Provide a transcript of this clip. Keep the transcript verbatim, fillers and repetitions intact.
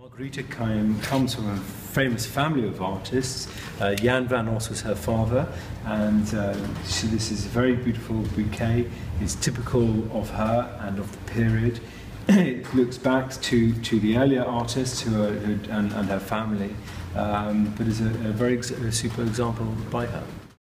Margaretha came, comes from a famous family of artists. Uh, Jan van Os was her father, and uh, she, this is a very beautiful bouquet. It's typical of her and of the period. It looks back to, to the earlier artists who are, who, and, and her family, um, but is a, a very ex a super example by her.